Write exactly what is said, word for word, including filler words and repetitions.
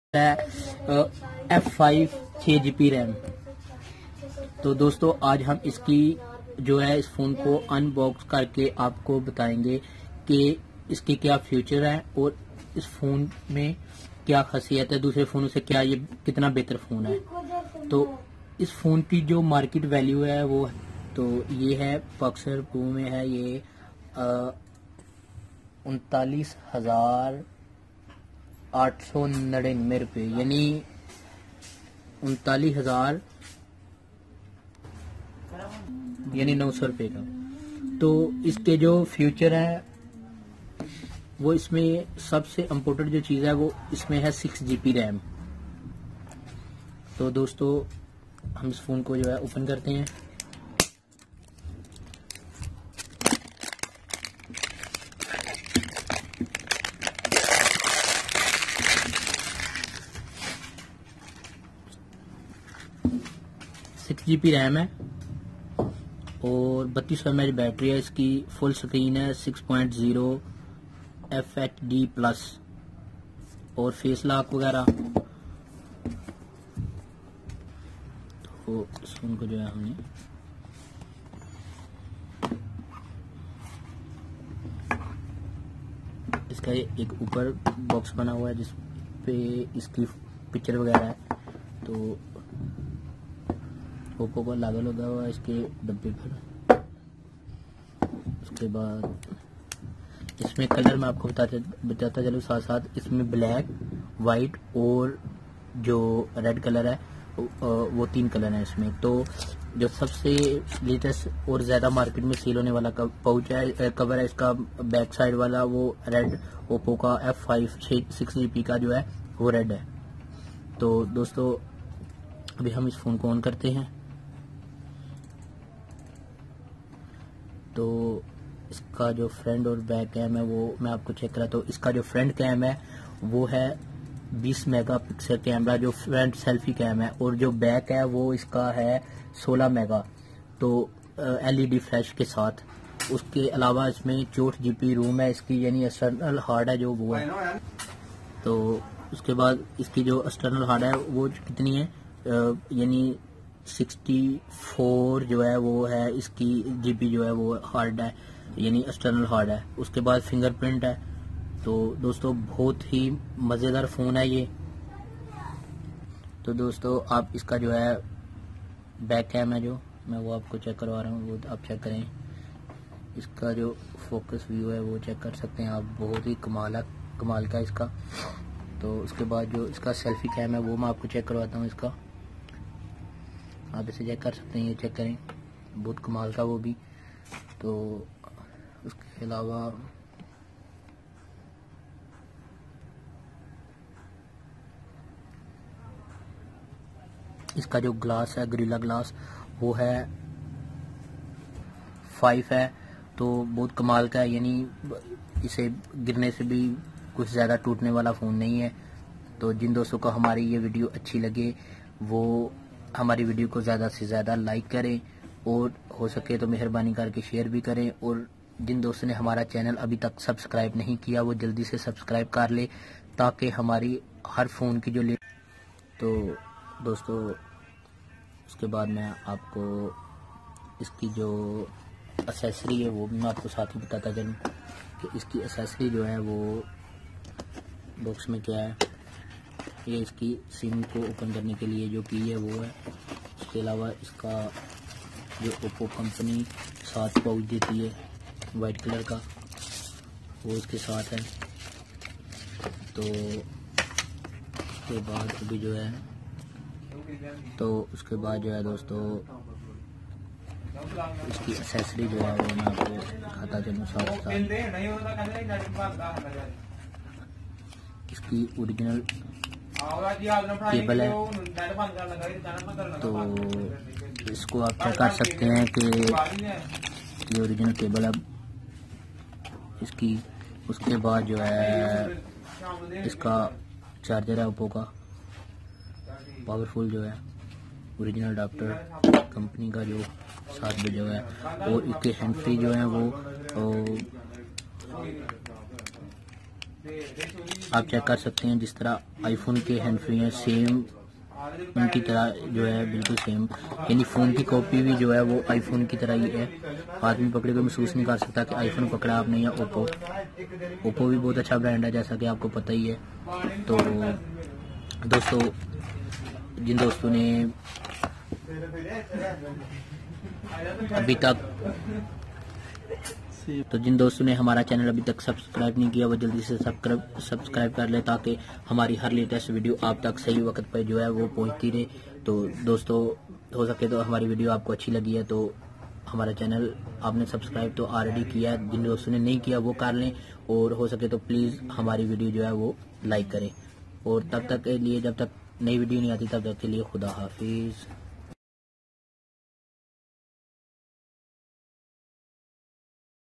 है F five छः G B RAM. तो दोस्तों आज हम इसकी जो है इस फ़ोन को अनबॉक्स करके आपको बताएंगे कि इसके क्या फ्यूचर है और इस फ़ोन में क्या खासियत है, दूसरे फ़ोनों से क्या ये कितना बेहतर फ़ोन है। तो इस फ़ोन की जो मार्केट वैल्यू है वो तो ये है बक्सर प्रो में है ये उनतालीस हज़ार आठ सौ नड़िनवे रुपये यानी उनतालीस हजार यानी नौ सौ रुपये का। तो इसके जो फ्यूचर है वो इसमें सबसे इम्पोर्टेंट जो चीज़ है वो इसमें है सिक्स जी बी रैम। तो दोस्तों हम इस फ़ोन को जो है ओपन करते हैं। सिक्स जी बी रैम है और बत्तीस सौ एम एच बैटरी है इसकी। फुल स्क्रीन है six point zero F H D plus और फेस लॉक वगैरह। तो इस फोन को जो है हमने इसका एक ऊपर बॉक्स बना हुआ है जिस पे इसकी पिक्चर वगैरह है। तो ओप्पो का लागू लगा हुआ है इसके डब्बे पर। उसके बाद इसमें कलर मैं आपको बताते बताता चलूँ साथ साथ इसमें ब्लैक, वाइट और जो रेड कलर है वो तीन कलर हैं इसमें। तो जो सबसे लेटेस्ट और ज़्यादा मार्केट में सेल होने वाला पाउच है कवर है इसका बैक साइड वाला वो रेड, ओप्पो का F five six G B का जो है वो रेड है। तो दोस्तों अभी हम इस फ़ोन को ऑन करते हैं। तो इसका जो फ्रंट और बैक कैम है वो मैं आपको चेक करा। तो इसका जो फ्रंट कैम है वो है बीस मेगापिक्सल कैमरा जो फ्रंट सेल्फी कैम है, और जो बैक है वो इसका है सोलह मेगा तो एलईडी फ्लैश के साथ। उसके अलावा इसमें चौंसठ जीबी रोम है इसकी यानी एक्सटर्नल हार्ड है जो वो है। तो उसके बाद इसकी जो एक्सटर्नल हार्ड है वो कितनी है यानी सिक्सटी फोर जो है वो है इसकी जीबी जो है वो हार्ड है यानी एक्सटर्नल हार्ड है। उसके बाद फिंगरप्रिंट है। तो दोस्तों बहुत ही मज़ेदार फ़ोन है ये। तो दोस्तों आप इसका जो है बैक कैम है जो मैं वो आपको चेक करवा रहा हूँ वो आप चेक करें। इसका जो फोकस व्यू है वो चेक कर सकते हैं आप, बहुत ही कमाल कमाल का इसका। तो उसके बाद जो इसका सेल्फी कैम है वो मैं आपको चेक करवाता हूँ इसका, आप इसे चेक कर सकते हैं, ये चेक करें बहुत कमाल का वो भी। तो उसके अलावा इसका जो ग्लास है ग्रिला ग्लास वो है फाइव है तो बहुत कमाल का है यानी इसे गिरने से भी कुछ ज़्यादा टूटने वाला फ़ोन नहीं है। तो जिन दोस्तों को हमारी ये वीडियो अच्छी लगे वो हमारी वीडियो को ज़्यादा से ज़्यादा लाइक करें और हो सके तो मेहरबानी करके शेयर भी करें। और जिन दोस्तों ने हमारा चैनल अभी तक सब्सक्राइब नहीं किया वो जल्दी से सब्सक्राइब कर ले ताकि हमारी हर फ़ोन की जो ले। तो दोस्तों उसके बाद मैं आपको इसकी जो एक्सेसरी है वो भी मैं आपको साथ ही बताता चलूँ कि इसकी एक्सेसरी जो है वो बॉक्स में क्या है। ये इसकी सिम को ओपन करने के लिए जो की है वो है। उसके अलावा इसका जो ओप्पो कंपनी साथ पाउच देती है वाइट कलर का वो इसके साथ है। तो उसके बाद अभी जो है तो उसके बाद जो है दोस्तों इसकी एक्सेसरी जो है वो मैं आपको दिखाता चलूँ साथ साथ। इसकी ओरिजिनल केबल है तो इसको आप चेक कर सकते हैं कि ये ओरिजिनल केबल है इसकी। उसके बाद जो है इसका चार्जर है ओप्पो का पावरफुल जो है ओरिजिनल अडाप्टर कंपनी का जो साथ में जो है, और इसके हैंड फ्री जो है वो आप चेक कर सकते हैं जिस तरह आईफोन के हैंड फ्री हैं सेम उनकी तरह जो है बिल्कुल सेम, यानी फ़ोन की कॉपी भी जो है वो आईफोन की तरह ही है। आदमी पकड़े को महसूस नहीं कर सकता कि आईफोन पकड़ा आपने या ओप्पो। ओप्पो भी बहुत अच्छा ब्रांड है जैसा कि आपको पता ही है। तो दोस्तों, जिन दोस्तों ने अभी तक तो जिन दोस्तों ने हमारा चैनल अभी तक सब्सक्राइब नहीं किया वो जल्दी से सब्सक्राइब सब्सक्राइब कर ले, ताकि हमारी हर लेटेस्ट वीडियो आप तक सही वक्त पर जो है वो पहुंचती रहे। तो दोस्तों, हो सके तो हमारी वीडियो आपको अच्छी लगी है तो हमारा चैनल आपने सब्सक्राइब तो ऑलरेडी किया है, जिन दोस्तों ने नहीं किया वो कर लें, और हो सके तो प्लीज़ हमारी वीडियो जो है वो लाइक करें। और तब तक के लिए, जब तक नई वीडियो नहीं आती तब तक के लिए खुदा हाफिज़।